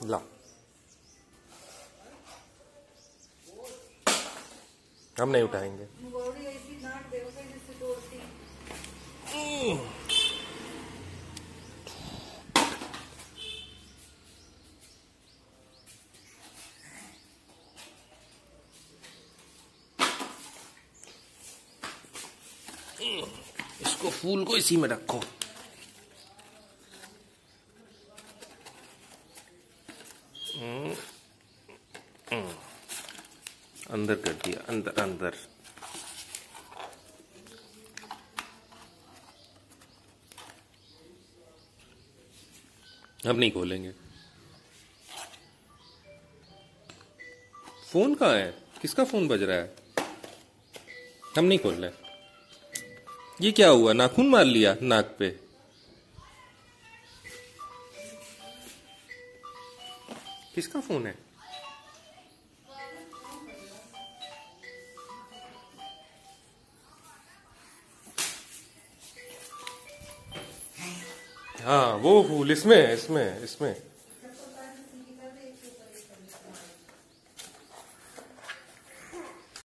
ला, हम नहीं उठाएंगे। इसको फूल को इसी में रखो। अंदर कर दिया, अंदर अंदर। अब नहीं खोलेंगे। फोन कहाँ है? किसका फोन बज रहा है? हम नहीं खोल रहे। ये क्या हुआ? नाखून मार लिया नाक पे। किसका फोन है? हाँ वो फूल इसमें इसमें इसमें